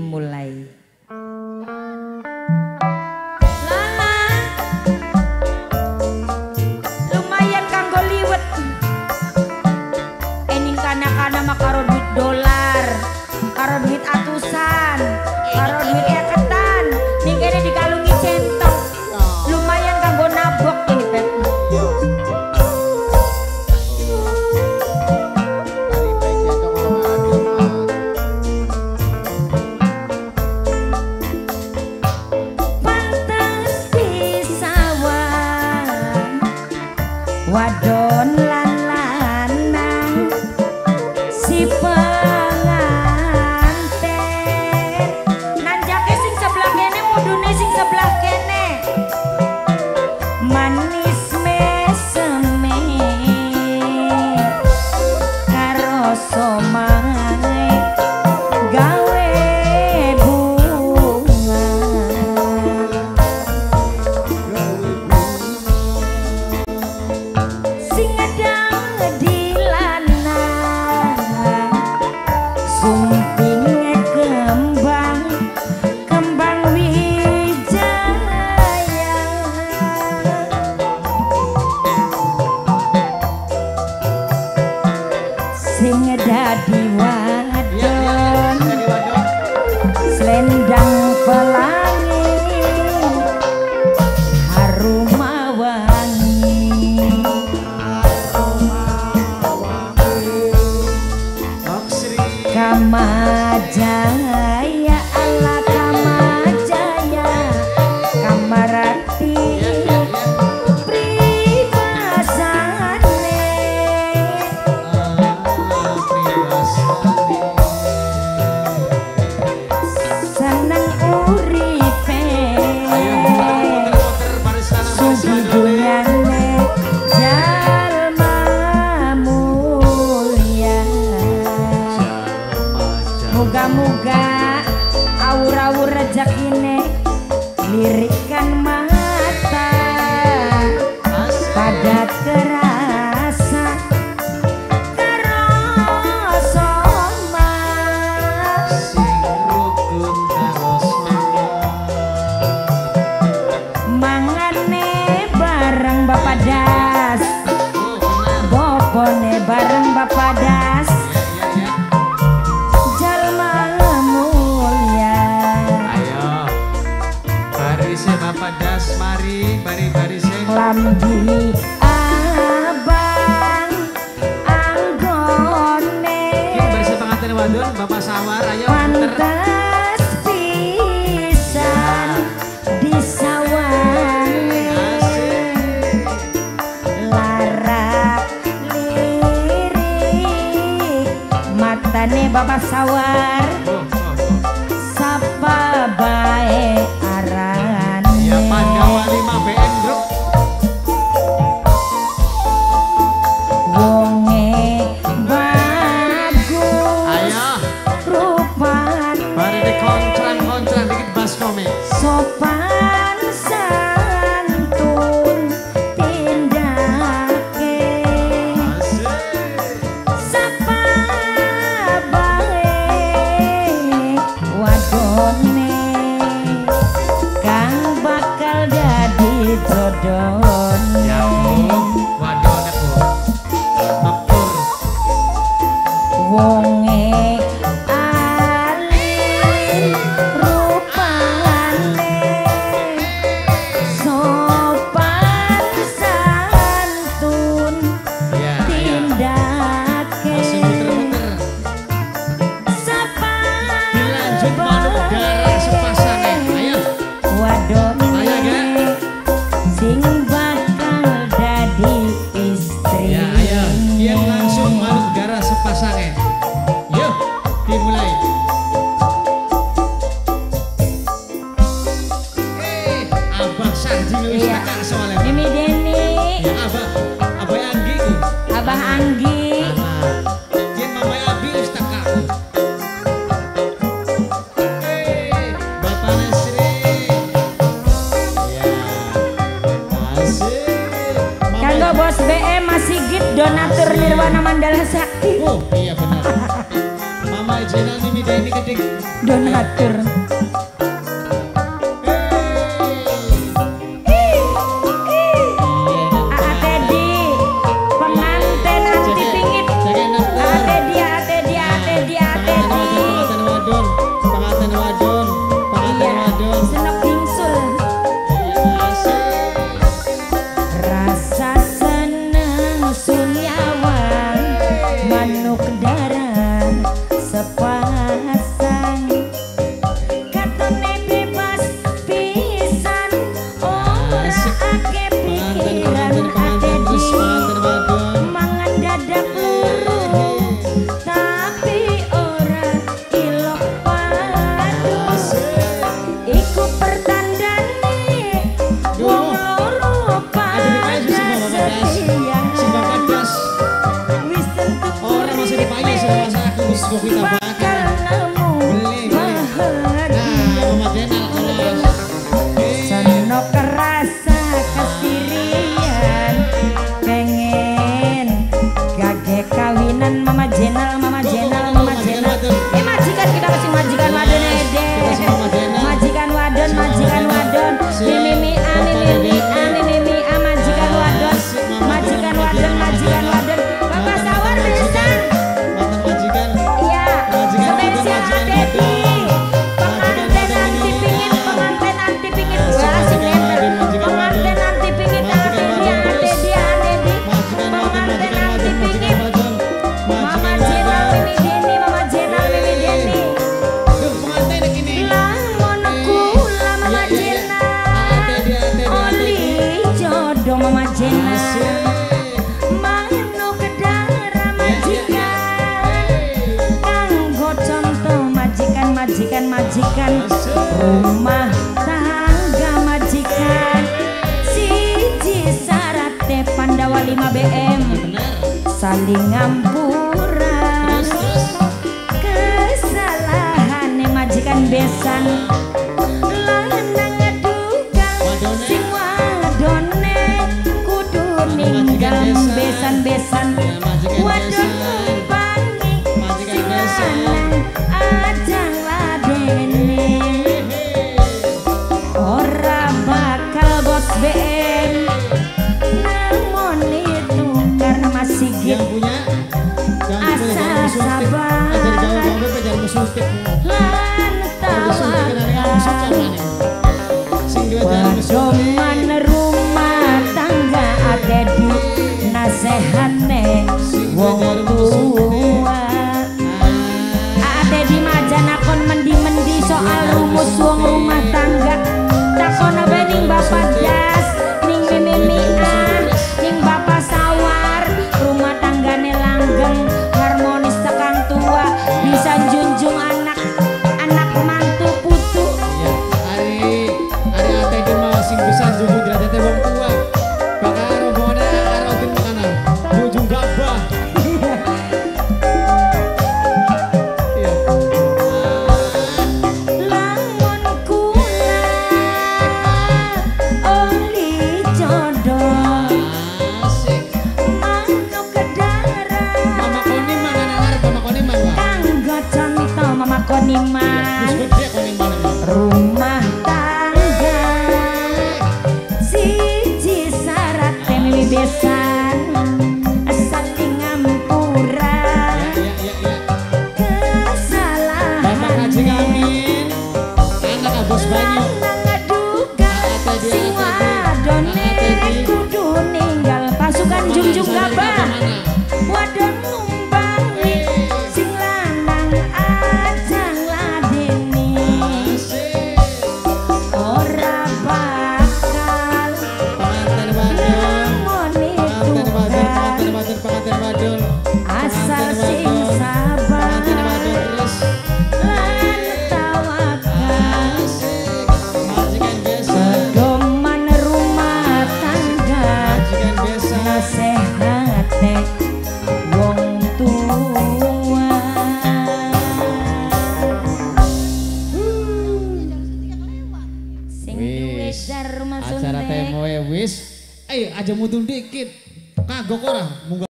Mulai. Lala, lumayan kanggo liwet. Ening kana-kana mah karo duit dolar, karo duit atusan, karo duit eketan. Ning kene dikalungi centok. Lumayan kanggo nabok ini Pep. Wadon lan lanang si pengantin Nanjake sing sebelah kene mudune sing sebelah kene. manis meseme karo somai gawe bunga sing ngedang di lanang sumping kembang kembang wijaya sing dadi wadon selendang pelangi harum wangi Kamajaya ala Kamajaya Kamarati pribasane seneng uripe sugihane jalma mulia muga-muga awur-awur rezekine lirikan mata pada terasa kerasa mas mangane bareng Bapak Das bobone bareng Bapak Das jalma mulia Barisnya Bapak Das, mari barisnya lambi abang anggone yuk barisnya pengantin wadon Bapak Sawar, ayo muter pantas pisan disawangi larak lirik matane Bapak Sawar sapa bae arane ya Pandawa 5 BN Group wonge bagus ayo rupane bari di kontran dikit bas kome sopan santun tindake sapa bae wadone kang bakal jadi jodohne ya Bu wadon aku mepur wonge alim rupane sopan santun ya ayo tindake masih muter-muter sapa dilanjut manugara sepasangnya ayo wadone Ayo, Ga. sing bakal dadi istri ya ayo yang langsung manugara sepasangnya yuk dimulai Abah Sarji wis Iya. tekak soalnya Mimi Deni ya Abah Anggi ku Abah Anggi Jen Mama Abi wis tekak Bapak Nasri ya asik kanggo bos BM masih git donatur Nirwana Mandala Sakti oh iya benar Mama Jenal Mimi Deni gede Dik. Donatur. Majikan rumah tangga majikan siji sarate Pandawa 5 BM saling ngampuran kesalahan majikan besan lanang ngedugal sing wadone kudu ninggal besan-besan wadon numpangi sing lanang ajang ora bakal bos BM namun itu karena masih gitu asal sabar lan tawakal pedoman rumah tangga ade di nasehane wong tua ade di majanakon mendi-mendi soal rumus wong rumah tangga takono bening bapak das ning mimimian ning bapak sawar rumah tanggane langgeng harmonis tekan tua bisa junjung anak mantu putu hari ate itu mau sing bisa junjung derajate wong tua bakal rombongan karo tim makanan junjung gabah rumah tangga siji syarat temi besan saling ngampuran kesalahan Bapak Haji Amin anak Abos Banyu sing wadone kudu ninggal pasukan junjung gabah wadon numbangi sing lanang ajang ladeni ora bakal pengantin wadon asal sing sabar lan tawakal pedoman rumah tangga nasehate wong tua sing duwe dar rumah acara suntek temoe wis ayo aja mudun dikit kagok ora